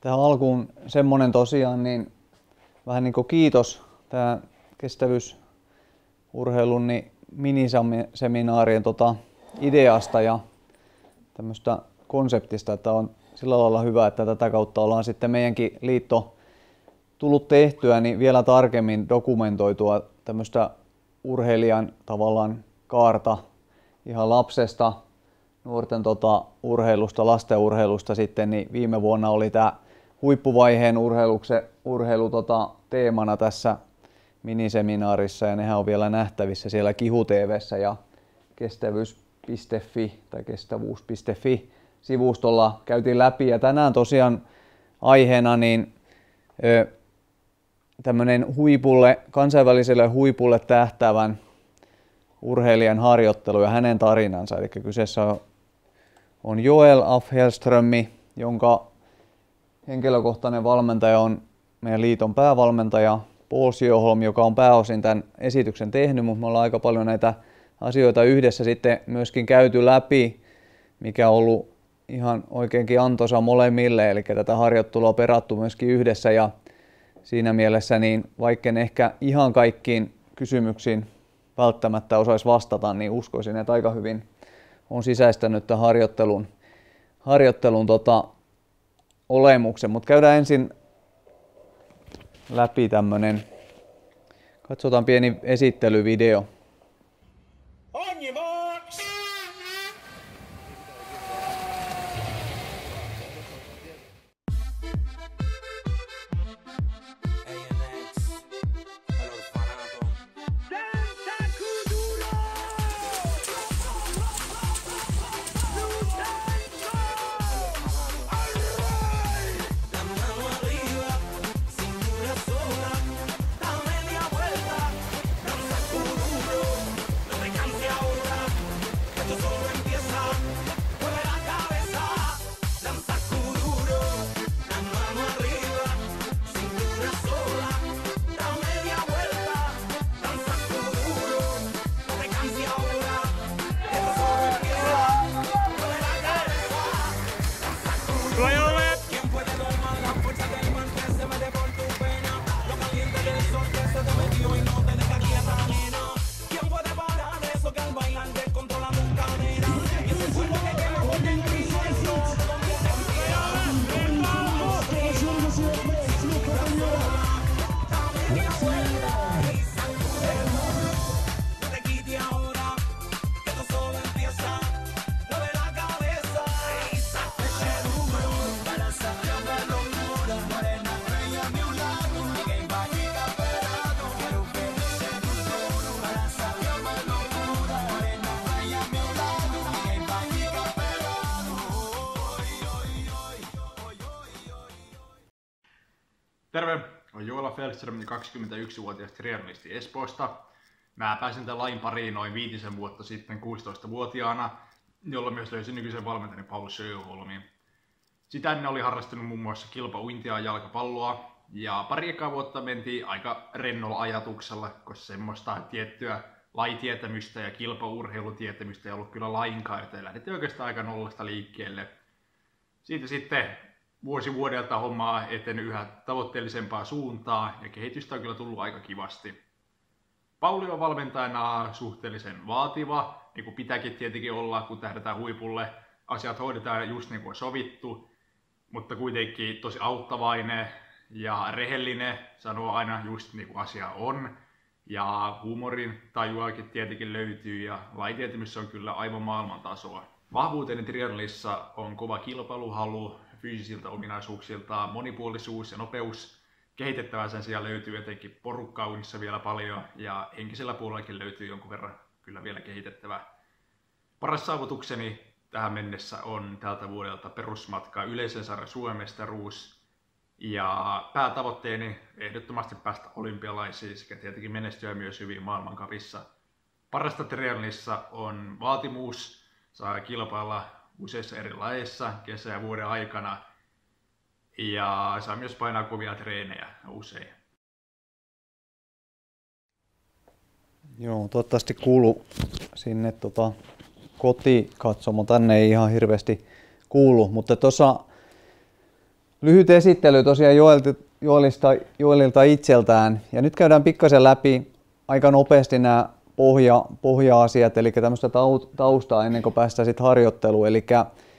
Tähän alkuun semmonen tosiaan, niin vähän niin kuin kiitos tää kestävyysurheilun niin miniseminaarien ideasta ja tämmöistä konseptista, että on sillä lailla hyvä, että tätä kautta ollaan sitten meidänkin liitto tullut tehtyä niin vielä tarkemmin dokumentoitua tämmöistä urheilijan tavallaan kaarta ihan lapsesta, nuorten urheilusta, lastenurheilusta sitten, niin viime vuonna oli tämä huippuvaiheen urheilu teemana tässä miniseminaarissa ja nehän on vielä nähtävissä siellä Kihu TV:ssä ja kestävyys.fi tai kestävuus.fi sivustolla käytiin läpi ja tänään tosiaan aiheena niin tämmöinen kansainväliselle huipulle tähtäävän urheilijan harjoittelu ja hänen tarinansa. Eli kyseessä on Joel af Hellström, jonka henkilökohtainen valmentaja on meidän liiton päävalmentaja Paul Sjöholm, joka on pääosin tämän esityksen tehnyt, mutta me ollaan aika paljon näitä asioita yhdessä sitten myöskin käyty läpi, mikä on ollut ihan oikeinkin antoisa molemmille, eli tätä harjoittelua on perattu myöskin yhdessä ja siinä mielessä, niin vaikka en ehkä ihan kaikkiin kysymyksiin välttämättä osaisi vastata, niin uskoisin, että aika hyvin on sisäistänyt tämän harjoittelun olemuksen. Mutta käydään ensin läpi tämmönen, katsotaan pieni esittelyvideo. Terve, olen Joel af Hellström, 21-vuotias triatlonisti Espoosta. Mä pääsin tämän lajin pariin noin 5 vuotta sitten 16-vuotiaana, jolloin myös löysin nykyisen valmentajani Paul Sjöholmin. Sitä ennen oli harrastanut muun muassa kilpauintia ja jalkapalloa, ja pari ekaa vuotta mentiin aika rennolla ajatuksella, koska semmoista tiettyä lajitietämystä ja kilpaurheilutietämystä ei ollut kyllä lainkaan, joten lähdettiin oikeastaan aika nollasta liikkeelle. Siitä sitten vuosi vuodelta hommaa etennyt yhä tavoitteellisempaa suuntaan ja kehitystä on kyllä tullut aika kivasti. Pauli on valmentajana suhteellisen vaativa, niin kuin pitääkin tietenkin olla, kun tähdätään huipulle. Asiat hoidetaan just niin kuin on sovittu, mutta kuitenkin tosi auttavainen ja rehellinen, sanoo aina just niin kuin asia on. Ja huumorin tajuakin tietenkin löytyy ja lajitietämys on kyllä aivan maailman tasoa. Vahvuuteni triathlonissa on kova kilpailuhalu, fyysisiltä ominaisuuksilta monipuolisuus ja nopeus. Kehitettävää sen sijaan löytyy etenkin porukkaunissa vielä paljon ja henkisellä puolellakin löytyy jonkun verran kyllä vielä kehitettävää. Paras saavutukseni tähän mennessä on tältä vuodelta perusmatka yleisen sarjan Suomestaruus ja päätavoitteeni ehdottomasti päästä olympialaisiin sekä tietenkin menestyä myös hyvin maailmancupissa. Parasta triathlonissa on vaatimus, saa kilpailla useissa eri lajeissa kesä- ja vuoden aikana ja saa myös painaa kovia treenejä usein. Joo, toivottavasti kuuluu sinne kotikatsomo. Tänne ei ihan hirveästi kuulu, mutta tuossa lyhyt esittely tosiaan Joelilta itseltään. Ja nyt käydään pikkasen läpi aika nopeasti nämä pohja-asiat, eli tämmöistä taustaa ennen kuin päästään sitten harjoitteluun. Eli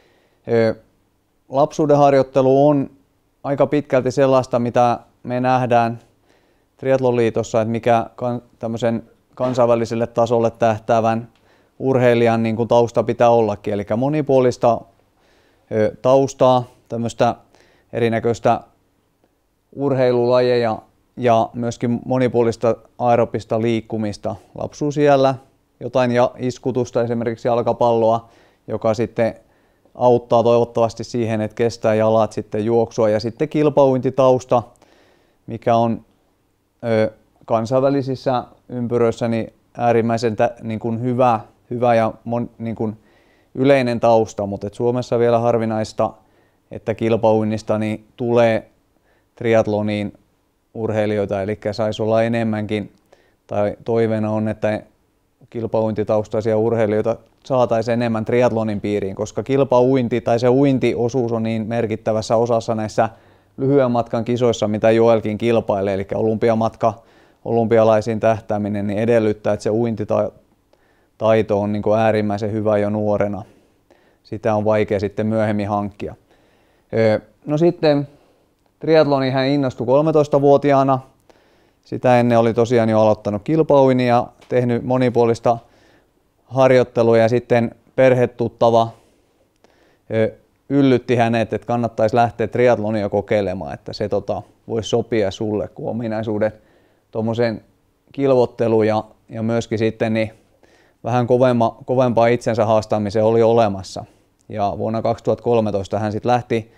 lapsuuden harjoittelu on aika pitkälti sellaista, mitä me nähdään Triathlon-liitossa, että mikä tämmöisen kansainväliselle tasolle tähtäävän urheilijan niin kuin tausta pitää ollakin. Eli monipuolista taustaa, tämmöistä erinäköistä urheilulajeja ja myöskin monipuolista aerobista liikkumista lapsuusiällä, jotain iskutusta, esimerkiksi jalkapalloa, joka sitten auttaa toivottavasti siihen, että kestää jalat sitten juoksua, ja sitten kilpauintitausta, mikä on kansainvälisissä ympyröissä niin äärimmäisen niin kuin hyvä ja niin kuin yleinen tausta, mutta Suomessa vielä harvinaista, että kilpauinnista niin tulee triathloniin urheilijoita, eli saisi olla enemmänkin, tai toiveena on, että kilpauintitaustaisia urheilijoita saataisiin enemmän triathlonin piiriin, koska kilpauinti tai se uintiosuus on niin merkittävässä osassa näissä lyhyen matkan kisoissa, mitä Joelkin kilpailee, eli olympiamatka, olympialaisiin tähtääminen, niin edellyttää, että se uintitaito on niin kuin äärimmäisen hyvä jo nuorena. Sitä on vaikea sitten myöhemmin hankkia. No sitten triathloniin hän innostui 13-vuotiaana. Sitä ennen oli tosiaan jo aloittanut kilpauinnin ja tehnyt monipuolista harjoittelua, ja sitten perhetuttava yllytti hänet, että kannattaisi lähteä triathlonia kokeilemaan, että se voisi sopia sulle, kun ominaisuudet tuommoisen kilvottelu ja myöskin sitten niin vähän kovempaa itsensä haastamiseen oli olemassa. Ja vuonna 2013 hän sitten lähti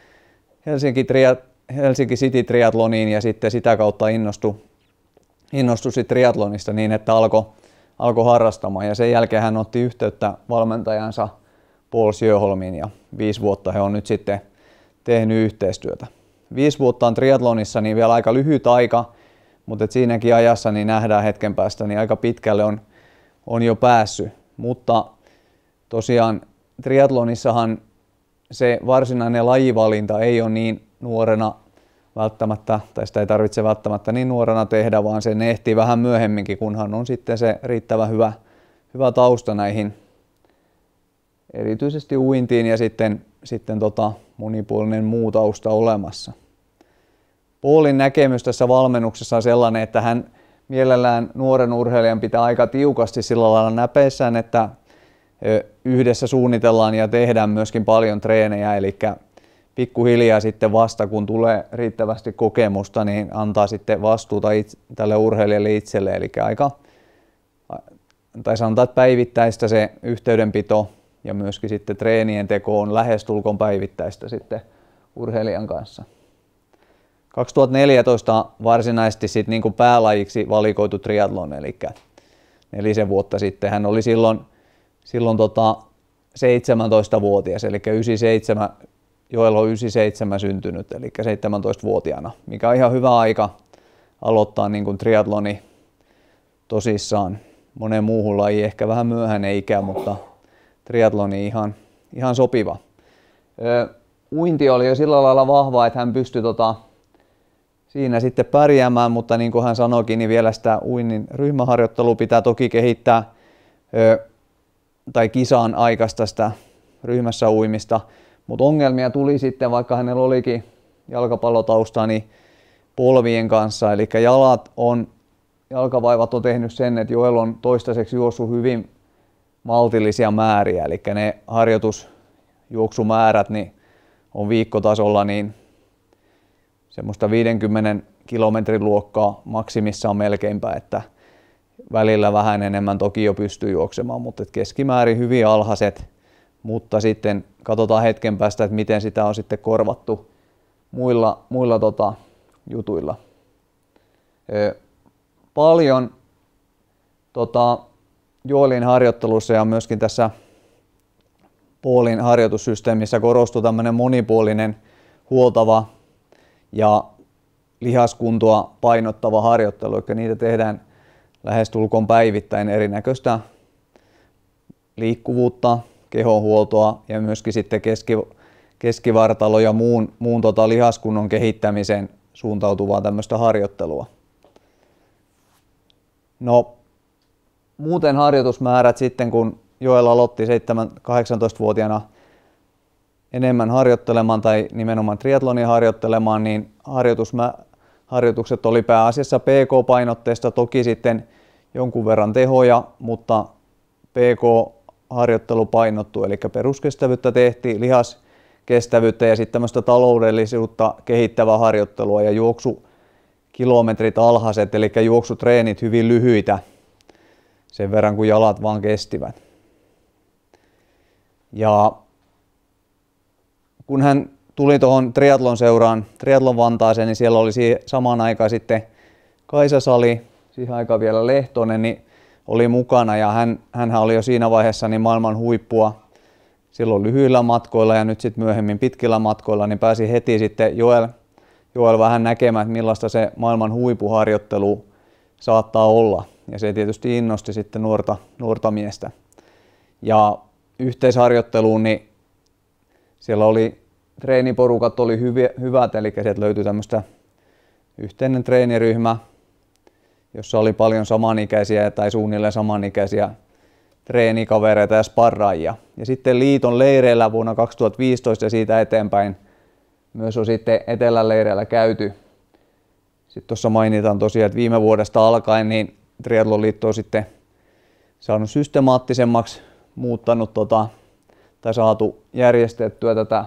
Helsinki City Triathloniin ja sitten sitä kautta innostui sit triathlonista niin, että alkoi harrastamaan, ja sen jälkeen hän otti yhteyttä valmentajansa Paul Sjöholmiin, ja 5 vuotta he on nyt sitten tehnyt yhteistyötä. 5 vuotta on triathlonissa niin vielä aika lyhyt aika, mutta siinäkin ajassa niin nähdään hetken päästä, niin aika pitkälle on jo päässyt. Mutta tosiaan triathlonissahan se varsinainen lajivalinta ei ole niin nuorena välttämättä, tai sitä ei tarvitse välttämättä niin nuorena tehdä, vaan sen ehtii vähän myöhemminkin, kunhan on sitten se riittävän hyvä tausta näihin, erityisesti uintiin, ja sitten monipuolinen muu tausta olemassa. Paulin näkemys tässä valmennuksessa on sellainen, että hän mielellään nuoren urheilijan pitää aika tiukasti sillä lailla näpeissään, että yhdessä suunnitellaan ja tehdään myöskin paljon treenejä, eli pikkuhiljaa sitten vasta kun tulee riittävästi kokemusta, niin antaa sitten vastuuta tälle urheilijalle itselle, eli tai sanotaan, että päivittäistä se yhteydenpito ja myöskin sitten treenien teko on lähestulkoon päivittäistä sitten urheilijan kanssa. 2014 varsinaisesti sitten niin kuin päälajiksi valikoitu triathlon, eli 4 vuotta sitten. Hän oli silloin 17-vuotias, eli 97, Joel on 97 syntynyt, eli 17-vuotiaana, mikä on ihan hyvä aika aloittaa niin kuin triathloni tosissaan. Moneen muuhun lajiin ehkä vähän myöhäinen ikä, mutta triathloni ihan sopiva. Uinti oli jo sillä lailla vahva, että hän pystyi siinä sitten pärjäämään, mutta niin kuin hän sanoikin, niin vielä sitä uinnin ryhmäharjoittelua pitää toki kehittää tai kisaan aikaista sitä ryhmässä uimista, mutta ongelmia tuli sitten, vaikka hänellä olikin jalkapallotausta, niin polvien kanssa, eli jalkavaivat on tehnyt sen, että Joel on toistaiseksi juossut hyvin maltillisia määriä, eli ne harjoitusjuoksumäärät niin on viikkotasolla niin semmoista 50 kilometrin luokkaa maksimissaan melkeinpä, että välillä vähän enemmän toki jo pystyy juoksemaan, mutta keskimäärin hyvin alhaiset, mutta sitten katsotaan hetken päästä, että miten sitä on sitten korvattu muilla jutuilla. Paljon Joelin harjoittelussa ja myöskin tässä Paulin harjoitussysteemissä korostuu tämmöinen monipuolinen, huoltava ja lihaskuntoa painottava harjoittelu, eli niitä tehdään lähestulkoon päivittäin, erinäköistä liikkuvuutta, kehonhuoltoa ja myöskin sitten keskivartalo ja muun lihaskunnon kehittämiseen suuntautuvaa tämmöistä harjoittelua. No, muuten harjoitusmäärät sitten, kun Joel aloitti 18-vuotiaana enemmän harjoittelemaan tai nimenomaan triathlonia harjoittelemaan, niin harjoitukset oli pääasiassa PK-painotteista, toki sitten jonkun verran tehoja, mutta PK-harjoittelu painottui, eli peruskestävyyttä tehtiin, lihaskestävyyttä ja sitten tämmöistä taloudellisuutta kehittävää harjoittelua ja juoksukilometrit alhaiset, eli juoksutreenit hyvin lyhyitä sen verran, kun jalat vaan kestivät. Ja kun hän tuli tuohon triathlon seuraan, Triathlon Vantaaseen, niin siellä oli samaan aikaan sitten Kaisa Sali, siihen aikaan vielä Lehtonen, niin oli mukana ja hänhän oli jo siinä vaiheessa niin maailman huippua silloin lyhyillä matkoilla ja nyt sitten myöhemmin pitkillä matkoilla, niin pääsi heti sitten Joel vähän näkemään, että millaista se maailman huippuharjoittelu saattaa olla. Ja se tietysti innosti sitten nuorta miestä. Ja yhteisharjoitteluun, niin siellä oli treeniporukat oli hyvät, eli sieltä löytyi tämmöistä yhteinen treeniryhmä, jossa oli paljon samanikäisiä tai suunnilleen samanikäisiä treenikavereita ja sparraajia. Ja sitten liiton leireillä vuonna 2015 ja siitä eteenpäin myös on sitten etelän leireillä käyty. Sitten tuossa mainitaan tosiaan, että viime vuodesta alkaen niin Triathlon-liitto on sitten saanut systemaattisemmaksi muuttanut tai saatu järjestettyä tätä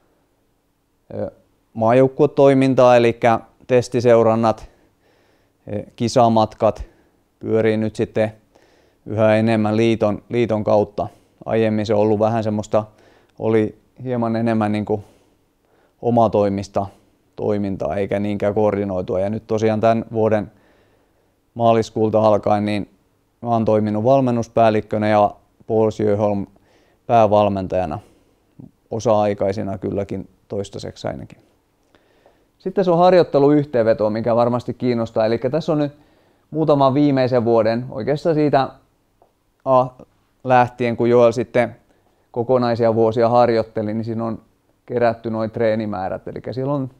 maajoukkuetoimintaa, eli testiseurannat, kisamatkat pyörii nyt sitten yhä enemmän liiton kautta. Aiemmin se on ollut vähän semmoista, oli hieman enemmän niin kuin omatoimista toimintaa eikä niinkään koordinoitua. Ja nyt tosiaan tämän vuoden maaliskuulta alkaen niin mä oon toiminut valmennuspäällikkönä ja Paul Sjöholm päävalmentajana osa-aikaisina kylläkin toistaiseksi ainakin. Sitten se on harjoitteluyhteenveto, mikä varmasti kiinnostaa. Eli tässä on nyt muutaman viimeisen vuoden, oikeastaan siitä lähtien, kun Joel sitten kokonaisia vuosia harjoitteli, niin siinä on kerätty nuo treenimäärät. Eli siellä on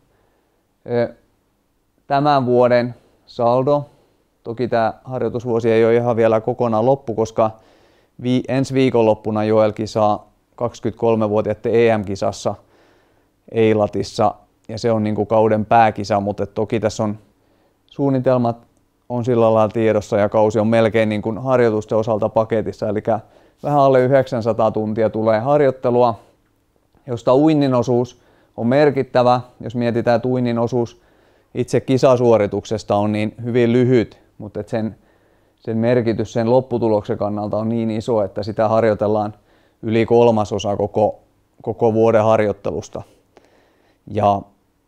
tämän vuoden saldo. Toki tämä harjoitusvuosi ei ole ihan vielä kokonaan loppu, koska ensi viikonloppuna Joel kisaa 23-vuotiaiden EM-kisassa Eilatissa. Ja se on niin kuin kauden pääkisa, mutta toki tässä on suunnitelmat on sillä lailla tiedossa ja kausi on melkein niin kuin harjoitusten osalta paketissa. Eli vähän alle 900 tuntia tulee harjoittelua, josta uinnin osuus on merkittävä. Jos mietitään, että uinnin osuus itse kisasuorituksesta on niin hyvin lyhyt, mutta sen merkitys sen lopputuloksen kannalta on niin iso, että sitä harjoitellaan yli 1/3 koko vuoden harjoittelusta. Ja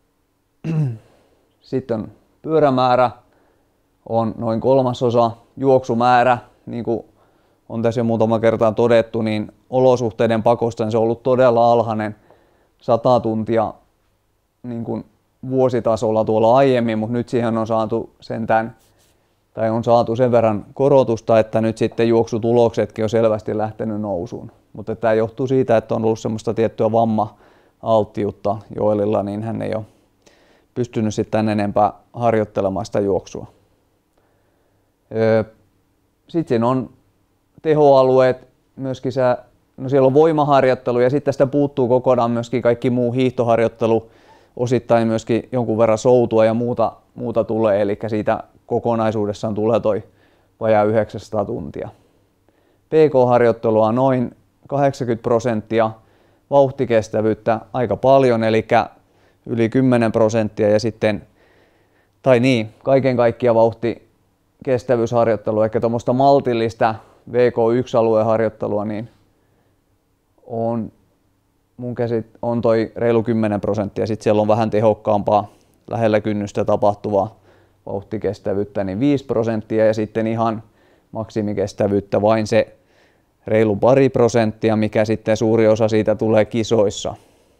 sitten pyörämäärä on noin 1/3, juoksumäärä, niin kuin on tässä jo muutama kertaa todettu, niin olosuhteiden pakosta niin se on ollut todella alhainen 100 tuntia niin kuin vuositasolla tuolla aiemmin, mutta nyt siihen on saatu sen verran korotusta, että nyt sitten juoksutuloksetkin on selvästi lähtenyt nousuun. Mutta tämä johtuu siitä, että on ollut semmoista tiettyä vamma-alttiutta Joelilla, niin hän ei ole pystynyt sitten enempää harjoittelemaan sitä juoksua. Sitten siinä on tehoalueet, myöskin siellä on voimaharjoittelu ja sitten tästä puuttuu kokonaan myöskin kaikki muu hiihtoharjoittelu, osittain myöskin jonkun verran soutua ja muuta tulee, eli siitä kokonaisuudessaan tulee toi vajaa 900 tuntia. PK-harjoittelua on noin 80%, vauhtikestävyyttä aika paljon, eli yli 10% ja sitten, kaiken kaikkiaan vauhtikestävyysharjoittelua, eli tuommoista maltillista VK1-alueen harjoittelua, niin mun käsit on toi reilu 10% ja sitten siellä on vähän tehokkaampaa lähellä kynnystä tapahtuvaa vauhtikestävyyttä, niin 5% ja sitten ihan maksimikestävyyttä vain se reilu 2%, mikä sitten suuri osa siitä tulee kisoissa.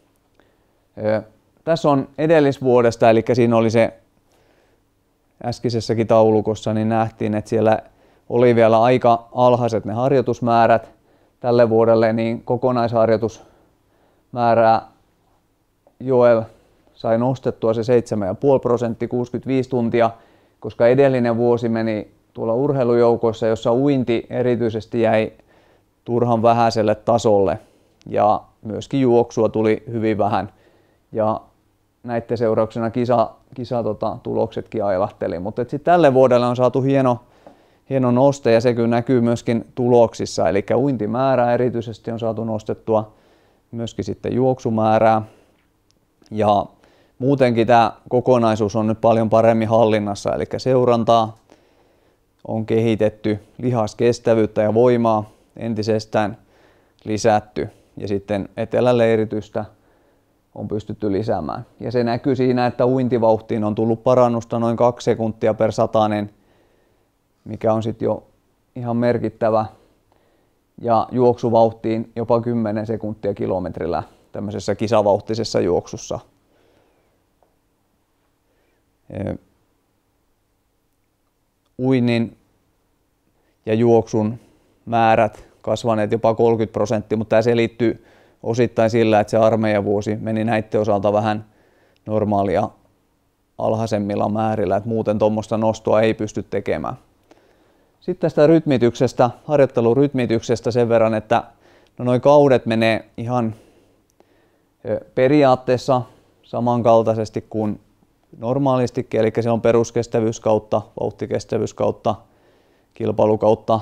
Tässä on edellisvuodesta, eli siinä oli se äskeisessäkin taulukossa, niin nähtiin, että siellä oli vielä aika alhaiset ne harjoitusmäärät tälle vuodelle, niin kokonaisharjoitusmäärää Joel sai nostettua se 7,5% 65 tuntia, koska edellinen vuosi meni tuolla urheilujoukoissa, jossa uinti erityisesti jäi turhan vähäiselle tasolle ja myöskin juoksua tuli hyvin vähän. Ja näiden seurauksena tuloksetkin ailahteli, mutta sitten tälle vuodelle on saatu hieno noste ja se kyllä näkyy myöskin tuloksissa, eli uintimäärää erityisesti on saatu nostettua, myöskin sitten juoksumäärää ja muutenkin tämä kokonaisuus on nyt paljon paremmin hallinnassa, eli seurantaa on kehitetty, lihaskestävyyttä ja voimaa entisestään lisätty ja sitten eteläleiritystä on pystytty lisäämään. Ja se näkyy siinä, että uintivauhtiin on tullut parannusta noin 2 sekuntia per satanen, mikä on sitten jo ihan merkittävä. Ja juoksuvauhtiin jopa 10 sekuntia kilometrillä tämmöisessä kisavauhtisessa juoksussa. Uinnin ja juoksun määrät kasvaneet jopa 30%, mutta tämä selittyy osittain sillä, että se armeijavuosi meni näiden osalta vähän normaalia alhaisemmilla määrillä, että muuten tuommoista nostoa ei pysty tekemään. Sitten tästä rytmityksestä, harjoittelurytmityksestä sen verran, että noi kaudet menee ihan periaatteessa samankaltaisesti kuin normaalistikin, eli se on peruskestävyyskautta, vauhtikestävyyskautta, kilpailukautta.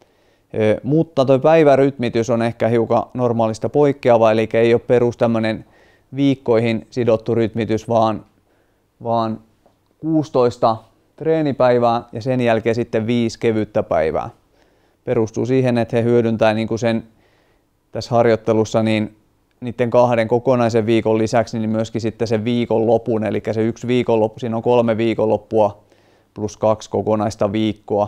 Mutta tuo päivärytmitys on ehkä hiukan normaalista poikkeava, eli ei ole perus tämmöinen viikkoihin sidottu rytmitys, vaan 16 treenipäivää ja sen jälkeen sitten 5 kevyttä päivää. Perustuu siihen, että he hyödyntää niin kuin sen tässä harjoittelussa niin niiden 2 kokonaisen viikon lisäksi niin myöskin sitten sen viikonlopun, eli se 1 viikonloppu, siinä on 3 viikonloppua plus 2 kokonaista viikkoa.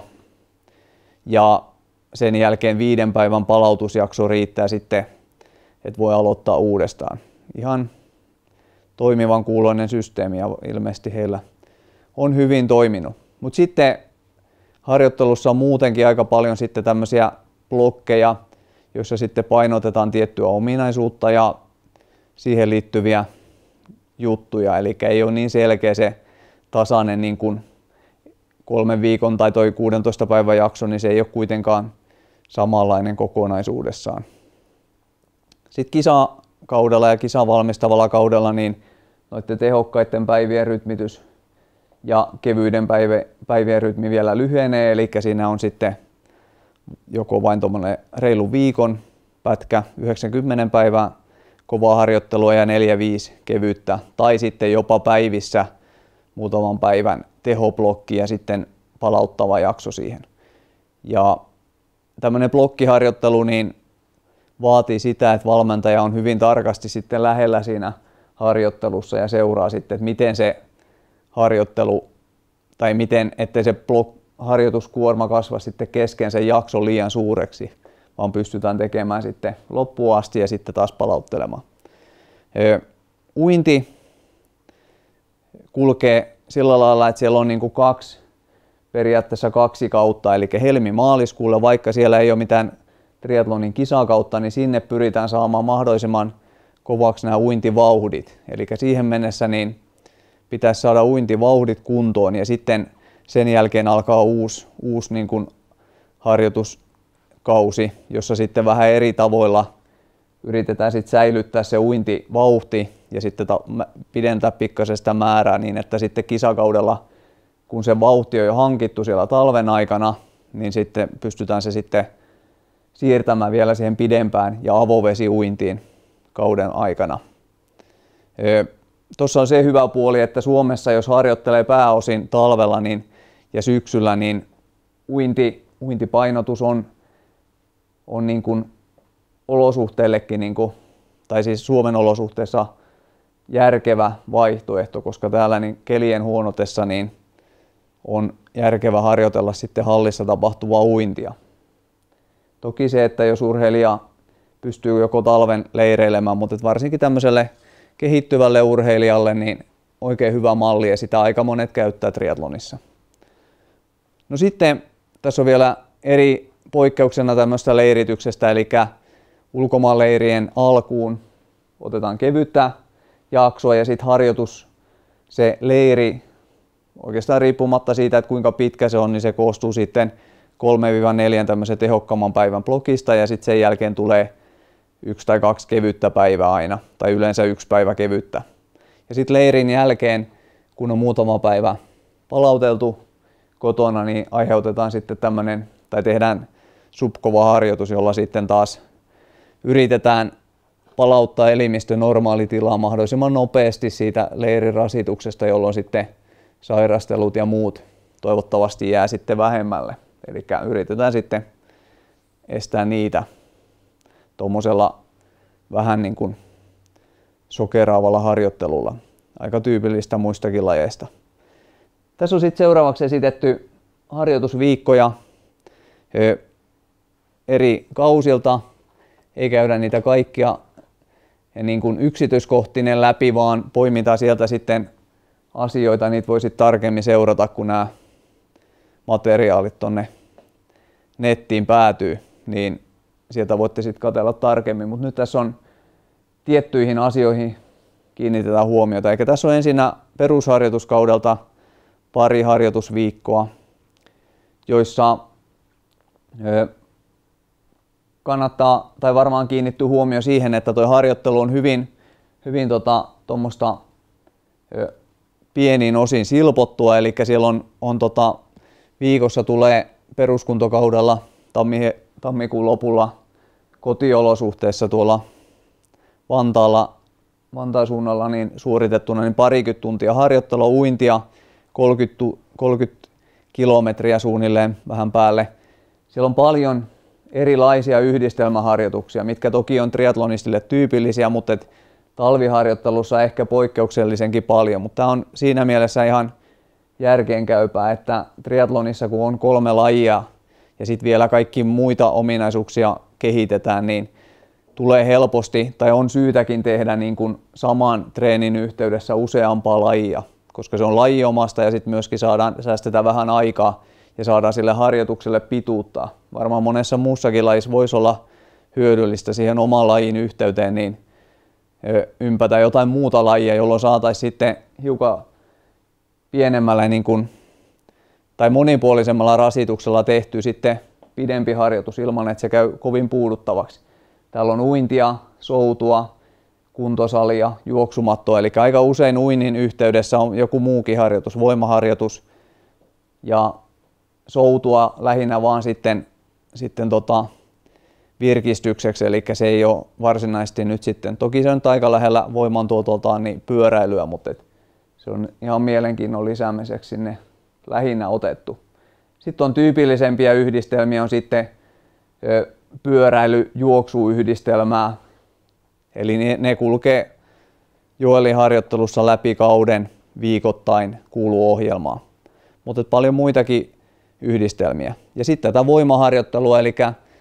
Ja sen jälkeen 5 päivän palautusjakso riittää sitten, että voi aloittaa uudestaan. Ihan toimivan kuuloinen systeemi ja ilmeisesti heillä on hyvin toiminut. Mutta sitten harjoittelussa on muutenkin aika paljon sitten tämmöisiä blokkeja, joissa sitten painotetaan tiettyä ominaisuutta ja siihen liittyviä juttuja. Eli ei ole niin selkeä se tasainen niin kuin 3 viikon tai toi 16 päivän jakso, niin se ei ole kuitenkaan samanlainen kokonaisuudessaan. Sitten kisakaudella ja kisavalmistavalla kaudella niin noiden tehokkaiden päivien rytmitys ja kevyiden päivien rytmi vielä lyhenee, eli siinä on sitten joko vain tuommoinen reilu viikon pätkä, 90 päivää kovaa harjoittelua ja 4-5 kevyttä, tai sitten jopa päivissä muutaman päivän tehoblokki ja sitten palauttava jakso siihen. Ja tämmöinen blokkiharjoittelu niin vaatii sitä, että valmentaja on hyvin tarkasti sitten lähellä siinä harjoittelussa ja seuraa sitten, että miten se harjoittelu tai miten, ettei se harjoituskuorma kasva sitten kesken sen jakson liian suureksi, vaan pystytään tekemään sitten loppuun asti ja sitten taas palauttelemaan. Uinti kulkee sillä lailla, että siellä on niin kuin periaatteessa 2 kautta, eli helmi-maaliskuulle, vaikka siellä ei ole mitään triathlonin kisakautta, niin sinne pyritään saamaan mahdollisimman kovaksi nämä uintivauhdit. Eli siihen mennessä niin pitäisi saada uintivauhdit kuntoon ja sitten sen jälkeen alkaa uusi niin kuin harjoituskausi, jossa sitten vähän eri tavoilla yritetään sitten säilyttää se uintivauhti ja sitten pidentää pikkasen sitä määrää niin, että sitten kisakaudella, kun se vauhti on jo hankittu siellä talven aikana, niin sitten pystytään se sitten siirtämään vielä siihen pidempään ja avovesiuintiin kauden aikana. Tuossa on se hyvä puoli, että Suomessa jos harjoittelee pääosin talvella ja syksyllä, niin uintipainotus on niin kuin olosuhteillekin, niin kuin, tai siis Suomen olosuhteissa järkevä vaihtoehto, koska täällä niin kelien huonotessa niin on järkevä harjoitella sitten hallissa tapahtuvaa uintia. Toki se, että jos urheilija pystyy joko talven leireilemään, mutta varsinkin tämmöiselle kehittyvälle urheilijalle niin oikein hyvä malli ja sitä aika monet käyttää triathlonissa. No sitten tässä on vielä eri poikkeuksena tämmöistä leirityksestä, eli ulkomaanleirien alkuun otetaan kevyttä jaksoa ja sitten harjoitus, se leiri, oikeastaan riippumatta siitä, että kuinka pitkä se on, niin se koostuu sitten 3-4 tämmöisen tehokkaamman päivän blokista ja sitten sen jälkeen tulee 1 tai 2 kevyttä päivää aina, tai yleensä 1 päivä kevyttä. Ja sitten leirin jälkeen, kun on muutama päivä palauteltu kotona, niin aiheutetaan sitten tämmöinen, tai tehdään subkova harjoitus, jolla sitten taas yritetään palauttaa elimistö normaalitilaan mahdollisimman nopeasti siitä leirirasituksesta, jolloin sitten sairastelut ja muut toivottavasti jää sitten vähemmälle. Eli yritetään sitten estää niitä tuommoisella vähän niin kuin sokeraavalla harjoittelulla. Aika tyypillistä muistakin lajeista. Tässä on sitten seuraavaksi esitetty harjoitusviikkoja eri kausilta. Ei käydä niitä kaikkia niin kuin yksityiskohtinen läpi, vaan poimitaan sieltä sitten asioita. Niitä voi sitten tarkemmin seurata, kun nämä materiaalit tonne nettiin päätyy, niin sieltä voitte sitten katsella tarkemmin. Mutta nyt tässä on tiettyihin asioihin kiinnitetään huomiota. Eikä tässä on ensinnä perusharjoituskaudelta pari harjoitusviikkoa, joissa kannattaa, tai varmaan kiinnittyy huomio siihen, että tuo harjoittelu on hyvin tuommoista pieniin osin silpottua, eli siellä on viikossa tulee peruskuntokaudella tammikuun lopulla kotiolosuhteessa tuolla Vantaan suunnalla niin suoritettuna niin parikymmentä tuntia harjoittelua, uintia, 30 kilometriä suunnilleen vähän päälle. Siellä on paljon erilaisia yhdistelmäharjoituksia, mitkä toki on triathlonistille tyypillisiä, mutta talviharjoittelussa ehkä poikkeuksellisenkin paljon. Mutta tämä on siinä mielessä ihan järkeenkäypää, että triathlonissa kun on 3 lajia ja sitten vielä kaikki muita ominaisuuksia kehitetään, niin tulee helposti tai on syytäkin tehdä niin kuin saman treenin yhteydessä useampaa lajia, koska se on lajiomasta ja sitten myöskin säästetään vähän aikaa ja saadaan sille harjoitukselle pituutta. Varmaan monessa muussakin lajissa voisi olla hyödyllistä siihen oman lajin yhteyteen niin ympätä jotain muuta lajia, jolloin saataisiin sitten hiukan pienemmällä niin kuin, tai monipuolisemmalla rasituksella tehty sitten pidempi harjoitus ilman, että se käy kovin puuduttavaksi. Täällä on uintia, soutua, kuntosalia, juoksumattoa, eli aika usein uinnin yhteydessä on joku muukin harjoitus, voimaharjoitus ja soutua lähinnä vaan sitten virkistykseksi, eli se ei ole varsinaisesti nyt sitten, toki se on aika lähellä voimantuotoltaan niin pyöräilyä, mutta se on ihan mielenkiinnon lisäämiseksi sinne lähinnä otettu. Sitten on tyypillisempiä yhdistelmiä, on sitten pyöräily-juoksuyhdistelmää, eli ne kulkee Joelin harjoittelussa läpi kauden viikoittain kuuluu ohjelmaan, mutta paljon muitakin yhdistelmiä. Ja sitten tätä voimaharjoittelua, eli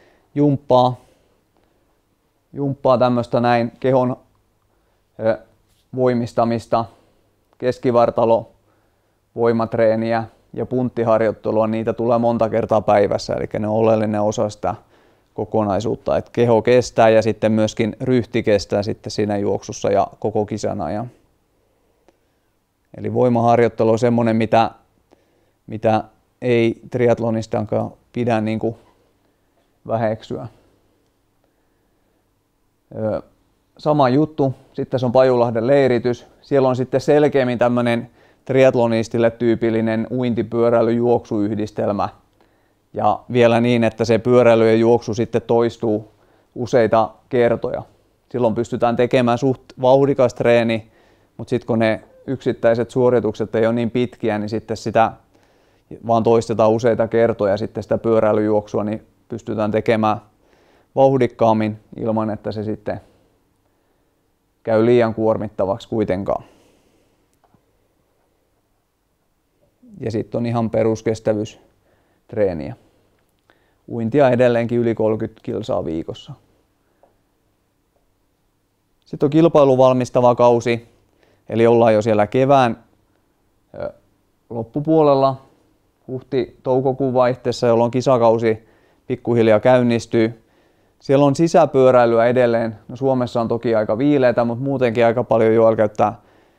jumppaa tämmöistä näin kehon voimistamista, keskivartalo voimatreeniä ja punttiharjoittelua, niitä tulee monta kertaa päivässä, eli ne on oleellinen osa sitä kokonaisuutta, että keho kestää ja sitten myöskin ryhti kestää sitten siinä juoksussa ja koko kisan ajan. Eli voimaharjoittelu on semmoinen, mitä ei triathlonistankaan pidä niin kuin väheksyä. Sama juttu, sitten tässä on Pajulahden leiritys. Siellä on sitten selkeämmin tämmöinen triathlonistille tyypillinen uintipyöräily-juoksuyhdistelmä. Ja vielä niin, että se pyöräily ja juoksu sitten toistuu useita kertoja. Silloin pystytään tekemään suht vauhdikas treeni, mutta sitten kun ne yksittäiset suoritukset ei ole niin pitkiä, niin sitten sitä vaan toistetaan useita kertoja sitten sitä pyöräilyjuoksua, niin pystytään tekemään vauhdikkaammin ilman, että se sitten käy liian kuormittavaksi kuitenkaan. Ja sitten on ihan peruskestävyystreeniä. Uintia edelleenkin yli 30 kilsaa viikossa. Sitten on kilpailuvalmistava kausi, eli ollaan jo siellä kevään loppupuolella, huhti-toukokuun vaihteessa, jolloin kisakausi pikkuhiljaa käynnistyy. Siellä on sisäpyöräilyä edelleen. No, Suomessa on toki aika viileätä, mutta muutenkin aika paljon Joel käyttää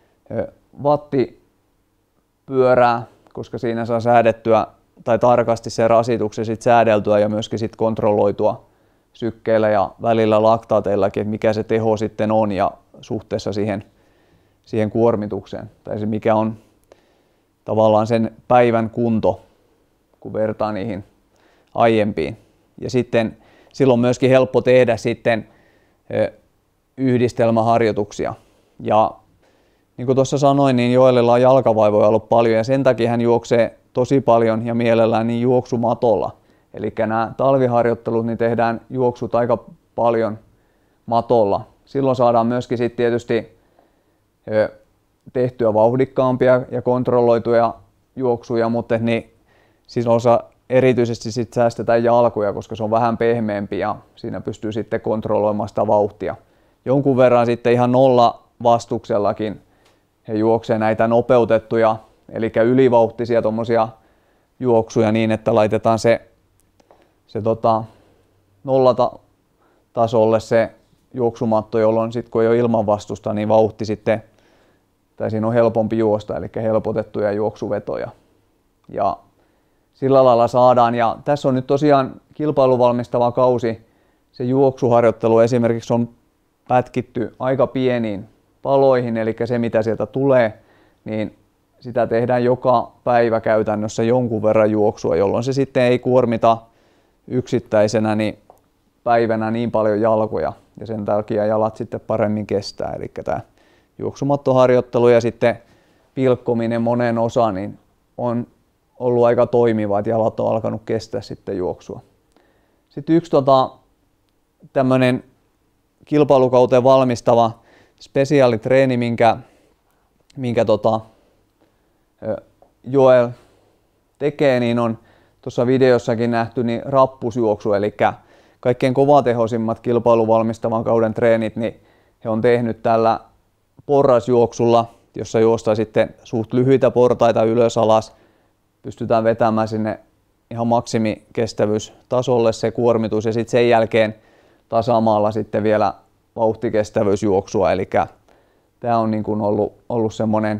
wattipyörää, koska siinä saa säädettyä tai tarkasti sen rasituksen sit säädeltyä ja myöskin sit kontrolloitua sykkeillä ja välillä laktaateillakin, että mikä se teho sitten on ja suhteessa siihen kuormitukseen. Tai se mikä on tavallaan sen päivän kunto, kun vertaa niihin aiempiin. Ja sitten silloin myöskin helppo tehdä sitten yhdistelmäharjoituksia. Ja niin kuin tuossa sanoin, niin Joelilla on jalkavaivoja ollut paljon ja sen takia hän juoksee tosi paljon ja mielellään niin juoksumatolla. Eli nämä talviharjoittelut niin tehdään juoksut aika paljon matolla. Silloin saadaan myöskin sitten tietysti tehtyä vauhdikkaampia ja kontrolloituja juoksuja, mutta niin silloin erityisesti sit säästetään jalkoja, koska se on vähän pehmeämpi ja siinä pystyy sitten kontrolloimaan sitä vauhtia. Jonkun verran sitten ihan nolla vastuksellakin he juoksee näitä nopeutettuja, eli ylivauhtisia tommosia juoksuja niin, että laitetaan se nollatasolle se juoksumatto, jolloin sitten kun ei ole ilman vastusta, niin vauhti sitten, tai siinä on helpompi juosta, eli helpotettuja juoksuvetoja. Ja sillä lailla saadaan, ja tässä on nyt tosiaan kilpailuvalmistava kausi, se juoksuharjoittelu esimerkiksi on pätkitty aika pieniin paloihin, eli se mitä sieltä tulee, niin sitä tehdään joka päivä käytännössä jonkun verran juoksua, jolloin se sitten ei kuormita yksittäisenä päivänä niin paljon jalkoja, ja sen takia jalat sitten paremmin kestää. Eli tämä juoksumattoharjoittelu ja sitten pilkkominen moneen osaan niin on ollut aika toimiva, että jalat on alkanut kestää sitten juoksua. Sitten yksi tämmöinen kilpailukauteen valmistava spesiaalitreeni, minkä Joel tekee, niin on tuossa videossakin nähty niin rappusjuoksu, eli kaikkein kovatehoisimmat kilpailuvalmistavan kauden treenit, niin he on tehnyt tällä porrasjuoksulla, jossa juostaan sitten suht lyhyitä portaita ylös alas, pystytään vetämään sinne ihan maksimikestävyystasolle se kuormitus ja sitten sen jälkeen tasamaalla sitten vielä vauhtikestävyysjuoksua, eli tämä on niin kuin ollut semmoinen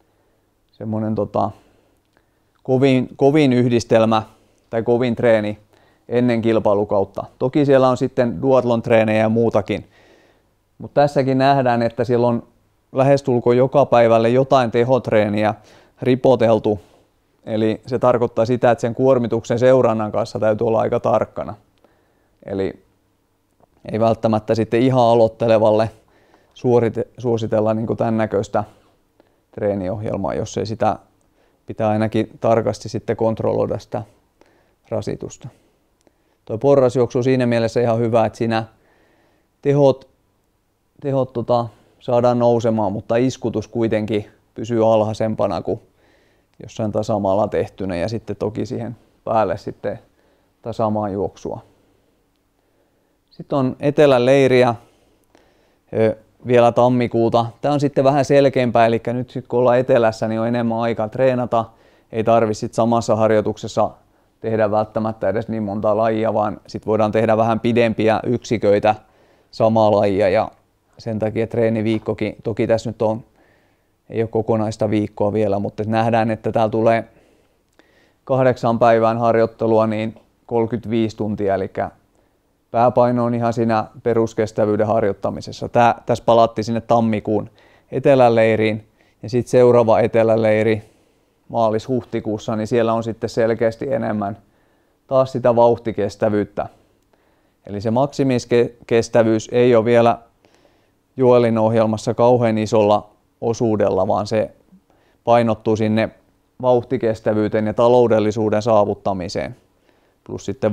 kovin yhdistelmä tai kovin treeni ennen kilpailukautta. Toki siellä on sitten duathlon treenejä ja muutakin, mutta tässäkin nähdään, että siellä on lähestulkoon joka päivälle jotain tehotreeniä ripoteltu. Eli se tarkoittaa sitä, että sen kuormituksen seurannan kanssa täytyy olla aika tarkkana. Eli ei välttämättä sitten ihan aloittelevalle suositella niin kuin tämän näköistä treeniohjelmaa, jos ei sitä pitää ainakin tarkasti sitten kontrolloida sitä rasitusta. Tuo porrasjuoksu on siinä mielessä ihan hyvä, että siinä tehot saadaan nousemaan, mutta iskutus kuitenkin pysyy alhaisempana kuin jossain tasamaalla tehtynä ja sitten toki siihen päälle sitten tasamaan juoksua. Sitten on etelän leiriä vielä tammikuuta. Tämä on sitten vähän selkeämpää, eli nyt sit kun ollaan etelässä, niin on enemmän aikaa treenata. Ei tarvitse sit samassa harjoituksessa tehdä välttämättä edes niin monta lajia, vaan sit voidaan tehdä vähän pidempiä yksiköitä samaa lajia ja sen takia treeniviikkokin, toki tässä nyt ei ole kokonaista viikkoa vielä, mutta nähdään, että täällä tulee 8 päivän harjoittelua niin 35 tuntia, eli pääpaino on ihan siinä peruskestävyyden harjoittamisessa. Tässä palattiin sinne tammikuun eteläleiriin ja sitten seuraava eteläleiri maalis-huhtikuussa, niin siellä on sitten selkeästi enemmän taas sitä vauhtikestävyyttä. Eli se maksimiskestävyys ei ole vielä Joelin ohjelmassa kauhean isolla osuudella, vaan se painottuu sinne vauhtikestävyyteen ja taloudellisuuden saavuttamiseen. Plus sitten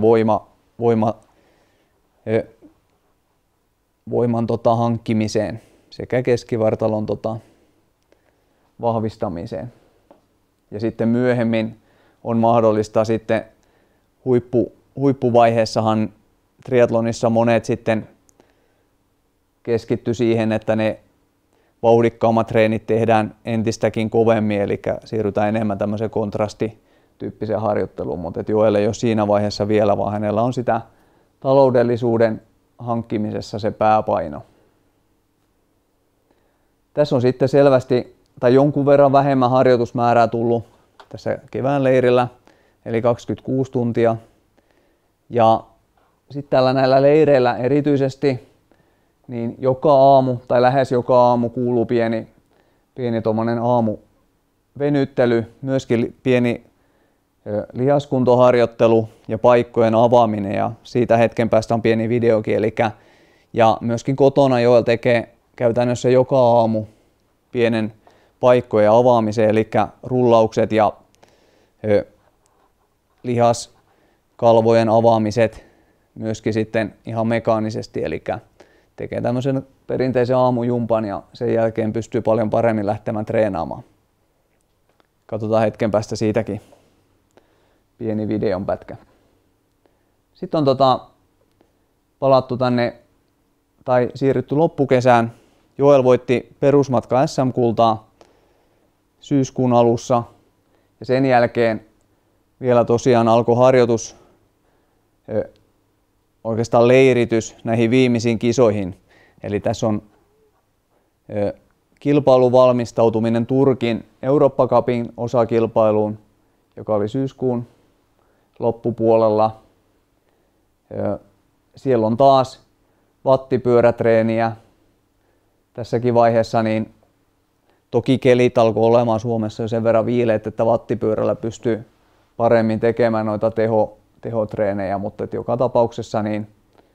voiman hankkimiseen sekä keskivartalon vahvistamiseen. Ja sitten myöhemmin on mahdollista sitten huippuvaiheessahan triathlonissa monet sitten keskittyy siihen, että ne vauhdikkaammat treenit tehdään entistäkin kovemmin, eli siirrytään enemmän tämmöiseen kontrastityyppiseen harjoitteluun, mutta Joel ei ole siinä vaiheessa vielä, vaan hänellä on sitä taloudellisuuden hankkimisessa se pääpaino. Tässä on sitten selvästi tai jonkun verran vähemmän harjoitusmäärää tullut tässä kevään leirillä, eli 26 tuntia. Ja sitten täällä näillä leireillä erityisesti niin joka aamu tai lähes joka aamu kuuluu pieni tommonen aamuvenyttely, myöskin pieni lihaskuntoharjoittelu ja paikkojen avaaminen, ja siitä hetken päästä on pieni videokin. Ja myöskin kotona Joel tekee käytännössä joka aamu pienen paikkojen avaamisen, eli rullaukset ja lihaskalvojen avaamiset myöskin sitten ihan mekaanisesti, eli tekee tämmöisen perinteisen aamujumpan ja sen jälkeen pystyy paljon paremmin lähtemään treenaamaan. Katsotaan hetken päästä siitäkin pieni videon pätkä. Sitten on palattu tänne tai siirrytty loppukesään. Joel voitti perusmatka SM-kultaa syyskuun alussa ja sen jälkeen vielä tosiaan alkoi harjoitus, oikeastaan leiritys näihin viimeisiin kisoihin. Eli tässä on kilpailun valmistautuminen Turkin Eurooppa Cupin osakilpailuun, joka oli syyskuun loppupuolella. Siellä on taas wattipyörätreeniä tässäkin vaiheessa, niin toki kelit alkoi olemaan Suomessa jo sen verran viileät, että wattipyörällä pystyy paremmin tekemään noita tehotreenejä, mutta joka tapauksessa niin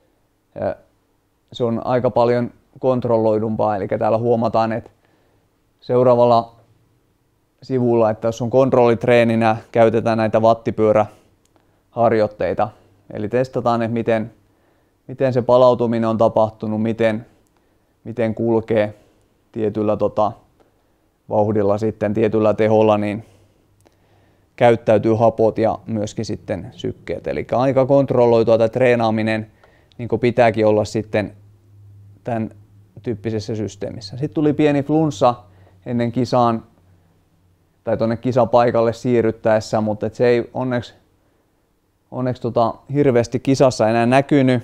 se on aika paljon kontrolloidumpaa. Eli täällä huomataan, että seuraavalla sivulla, että jos on kontrollitreeninä, käytetään näitä wattipyöräharjoitteita. Eli testataan, että miten se palautuminen on tapahtunut, miten kulkee tietyllä vauhdilla sitten, tietyllä teholla, niin käyttäytyy hapot ja myöskin sitten sykkeet. Eli aika kontrolloitua tämä treenaaminen, niin kuin pitääkin olla sitten tämän tyyppisessä systeemissä. Sitten tuli pieni flunssa ennen kisaan tai tuonne kisapaikalle siirryttäessä, mutta se ei onneksi hirveästi kisassa enää näkynyt.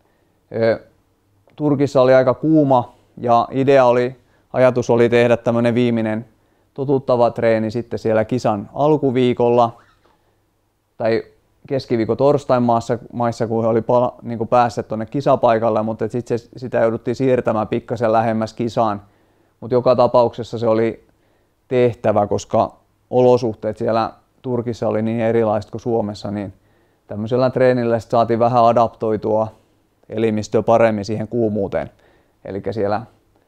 Turkissa oli aika kuuma ja ajatus oli tehdä tämmöinen viimeinen totuttava treeni sitten siellä kisan alkuviikolla tai keskiviikko torstain maissa, kun he oli niin päässeet tuonne kisapaikalle, mutta sitten sitä jouduttiin siirtämään pikkasen lähemmäs kisaan. Mutta joka tapauksessa se oli tehtävä, koska olosuhteet siellä Turkissa oli niin erilaiset kuin Suomessa, niin tämmöisellä treenillä saatiin vähän adaptoitua elimistöä paremmin siihen kuumuuteen. Eli siellä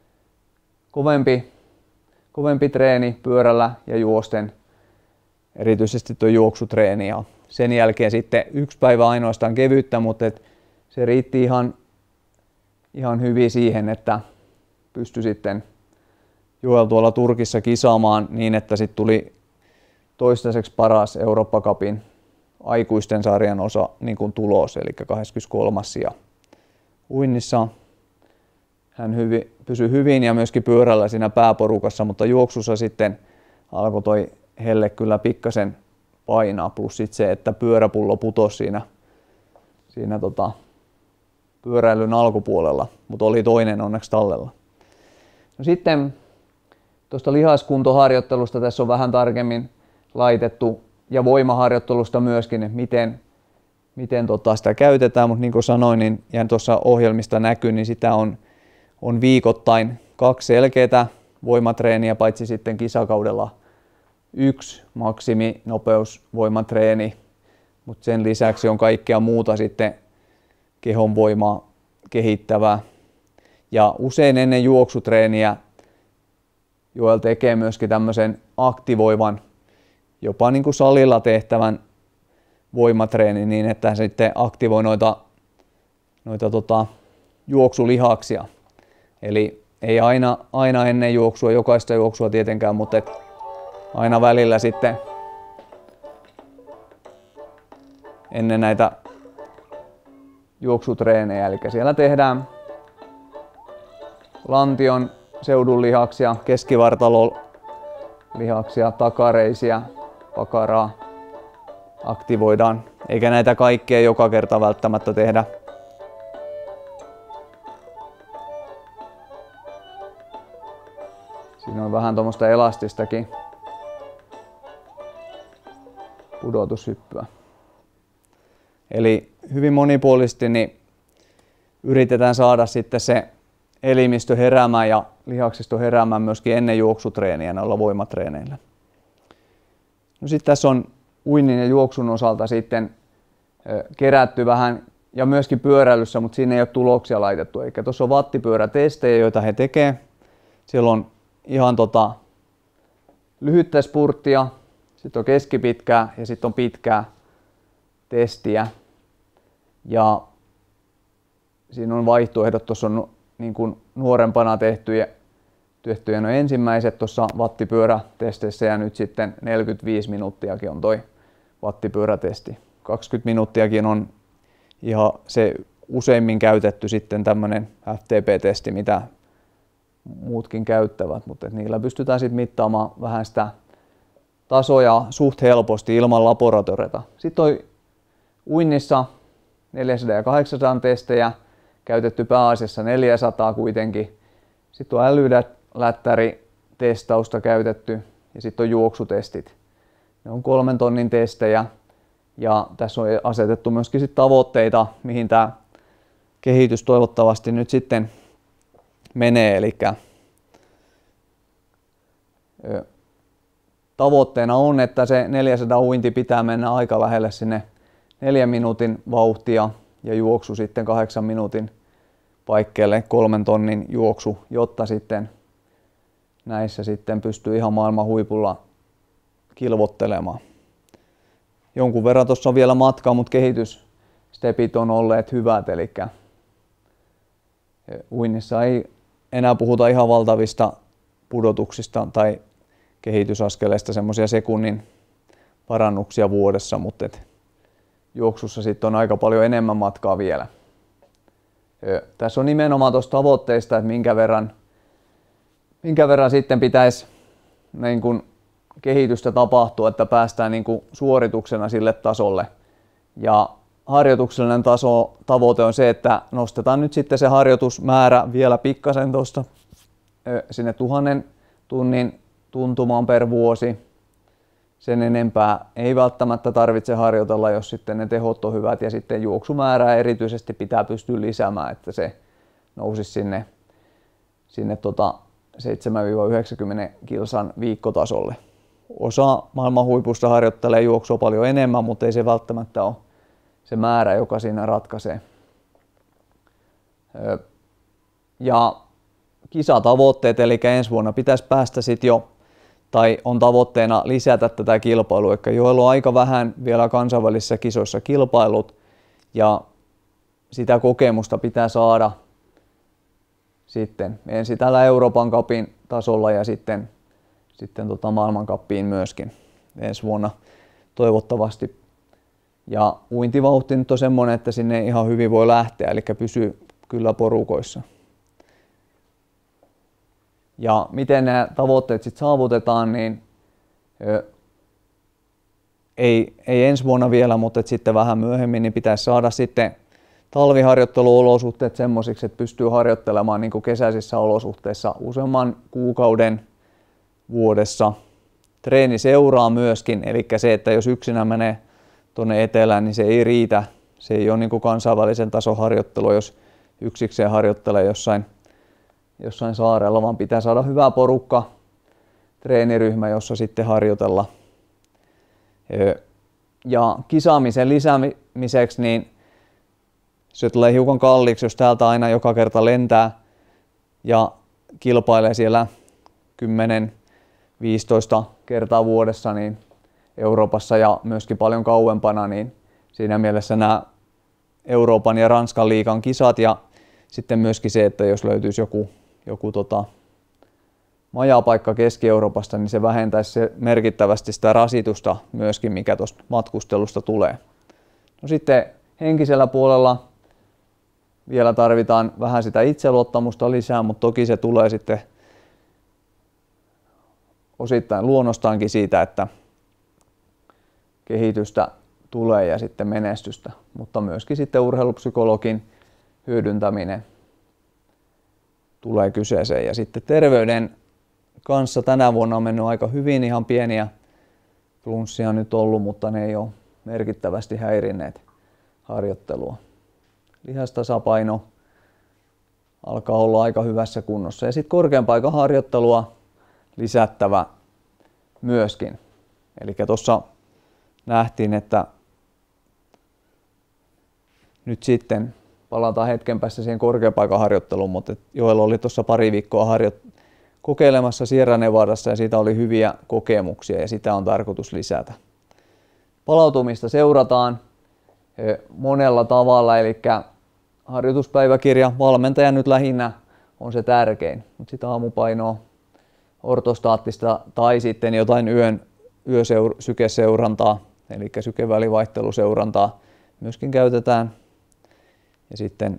kovempi treeni pyörällä ja juosten, erityisesti tuo juoksutreeni, ja sen jälkeen sitten 1 päivä ainoastaan kevyyttä, mutta se riitti ihan hyvin siihen, että pystyi sitten Joel tuolla Turkissa kisaamaan niin, että sitten tuli toistaiseksi paras Eurooppa Cupin aikuisten sarjan osa niin kuin tulos, eli 23. ja uinnissa hän pysyi hyvin ja myöskin pyörällä siinä pääporukassa, mutta juoksussa sitten alkoi toi helle kyllä pikkasen painaa, plus sitten se, että pyöräpullo putosi siinä pyöräilyn alkupuolella, mutta oli toinen onneksi tallella. No sitten tuosta lihaskuntoharjoittelusta tässä on vähän tarkemmin laitettu ja voimaharjoittelusta myöskin, että miten sitä käytetään, mutta niin kuin sanoin, niin ihan tuossa ohjelmista näkyy, niin sitä on viikoittain 2 selkeää voimatreeniä, paitsi sitten kisakaudella 1 maksiminopeusvoimatreeni, mutta sen lisäksi on kaikkea muuta sitten kehon voimaa kehittävää. Ja usein ennen juoksutreeniä Joel tekee myöskin tämmöisen aktivoivan, jopa niin kuin salilla tehtävän voimatreeni niin, että hän sitten aktivoi noita juoksulihaksia. Eli ei aina ennen juoksua, jokaista juoksua tietenkään, mutta aina välillä sitten ennen näitä juoksutreenejä. Eli siellä tehdään lantion seudun lihaksia, keskivartalon lihaksia, takareisiä, pakaraa aktivoidaan, eikä näitä kaikkea joka kerta välttämättä tehdä Siinä on vähän tuommoista elastistakin pudotushyppyä. Eli hyvin monipuolisesti niin yritetään saada sitten se elimistö heräämään ja lihaksisto heräämään myöskin ennen juoksutreeniä noilla voimatreeneillä. No sitten tässä on uinnin ja juoksun osalta sitten kerätty vähän ja myöskin pyöräilyssä, mutta siinä ei ole tuloksia laitettu. Eli tuossa on wattipyörätestejä, joita he tekevät. Siellä on ihan lyhyttä spurttia, sitten on keskipitkää ja sitten on pitkää testiä. Ja siinä on vaihtoehdot, tuossa on niin kuin nuorempana tehtyjä no ensimmäiset tuossa wattipyörätesteissä ja nyt sitten 45 minuuttiakin on toi wattipyörätesti. 20 minuuttiakin on ihan se useimmin käytetty sitten tämmöinen FTP-testi, mitä muutkin käyttävät, mutta niillä pystytään sitten mittaamaan vähän sitä tasoja suht helposti ilman laboratoriota. Sitten on uinnissa 400 ja 800 testejä, käytetty pääasiassa 400 kuitenkin. Sitten on älylättäri-testausta käytetty ja sitten on juoksutestit. Ne on 3 tonnin testejä ja tässä on asetettu myöskin sit tavoitteita, mihin tämä kehitys toivottavasti nyt sitten menee. Eli tavoitteena on, että se 400 uinti pitää mennä aika lähelle sinne 4 minuutin vauhtia ja juoksu sitten 8 minuutin paikkeelle 3 tonnin juoksu, jotta sitten näissä sitten pystyy ihan maailman huipulla kilvottelemaan. Jonkun verran tuossa on vielä matkaa, mutta kehitysstepit on olleet hyvät, eli uinnissa ei enää puhuta ihan valtavista pudotuksista tai kehitysaskeleista, semmoisia sekunnin parannuksia vuodessa, mutta juoksussa sitten on aika paljon enemmän matkaa vielä. Tässä on nimenomaan tuosta tavoitteista, että minkä verran sitten pitäisi niin kun kehitystä tapahtua, että päästään niin kun suorituksena sille tasolle. Ja harjoituksellinen tavoite on se, että nostetaan nyt sitten se harjoitusmäärä vielä pikkasen tuosta sinne 1000 tunnin tuntumaan per vuosi. Sen enempää ei välttämättä tarvitse harjoitella, jos sitten ne tehot on hyvät, ja sitten juoksumäärää erityisesti pitää pystyä lisäämään, että se nousisi sinne 7-90 kilsan viikkotasolle. Osa maailman huipusta harjoittelee juoksua paljon enemmän, mutta ei se välttämättä ole se määrä, joka siinä ratkaisee. Ja kisatavoitteet, eli ensi vuonna pitäisi päästä sitten jo, tai on tavoitteena lisätä tätä kilpailua, eli joilla on aika vähän vielä kansainvälisissä kisoissa kilpailut, ja sitä kokemusta pitää saada sitten ensin täällä Euroopan cupin tasolla ja sitten maailmancuppiin myöskin ensi vuonna toivottavasti. Ja uintivauhti nyt on semmoinen, että sinne ihan hyvin voi lähteä, eli pysyy kyllä porukoissa. Ja miten nämä tavoitteet sitten saavutetaan, niin ei ensi vuonna vielä, mutta sitten vähän myöhemmin niin pitäisi saada sitten talviharjoitteluolosuhteet semmoisiksi, että pystyy harjoittelemaan niin kuin kesäisissä olosuhteissa useamman kuukauden vuodessa. Treeni seuraa myöskin, eli se, että jos yksinä menee tuonne etelään, niin se ei riitä. Se ei ole niin kuin kansainvälisen tason harjoittelua, jos yksikseen harjoittelee jossain saarella, vaan pitää saada hyvä porukka, treeniryhmä, jossa sitten harjoitella. Ja kisaamisen lisäämiseksi, niin se tulee hiukan kalliiksi, jos täältä aina joka kerta lentää ja kilpailee siellä 10-15 kertaa vuodessa niin Euroopassa ja myöskin paljon kauempana, niin siinä mielessä nämä Euroopan ja Ranskan liigan kisat ja sitten myöskin se, että jos löytyisi joku majapaikka Keski-Euroopasta, niin se vähentäisi merkittävästi sitä rasitusta myöskin, mikä tuosta matkustelusta tulee. No sitten henkisellä puolella vielä tarvitaan vähän sitä itseluottamusta lisää, mutta toki se tulee sitten osittain luonnostaankin siitä, että kehitystä tulee ja sitten menestystä, mutta myöskin sitten urheilupsykologin hyödyntäminen tulee kyseeseen. Ja sitten terveyden kanssa tänä vuonna on mennyt aika hyvin, ihan pieniä flunssia nyt ollut, mutta ne ei ole merkittävästi häirinneet harjoittelua. Lihastasapaino alkaa olla aika hyvässä kunnossa ja sitten korkean paikan harjoittelua lisättävä myöskin. Eli tuossa nähtiin, että nyt sitten palataan hetken päästä siihen korkean paikan harjoitteluun, mutta Joel oli tuossa pari viikkoa kokeilemassa Sierra Nevadassa ja siitä oli hyviä kokemuksia ja sitä on tarkoitus lisätä. Palautumista seurataan monella tavalla, eli harjoituspäiväkirja valmentaja nyt lähinnä on se tärkein, mutta sitä aamupainoa, ortostaattista tai sitten jotain sykeseurantaa, eli sykevälivaihteluseurantaa myöskin käytetään. Ja sitten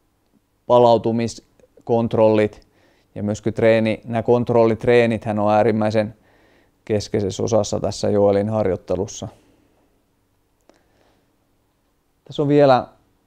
palautumiskontrollit ja myöskin nämä kontrollitreenithän on äärimmäisen keskeisessä osassa tässä Joelin harjoittelussa. Tässä on vielä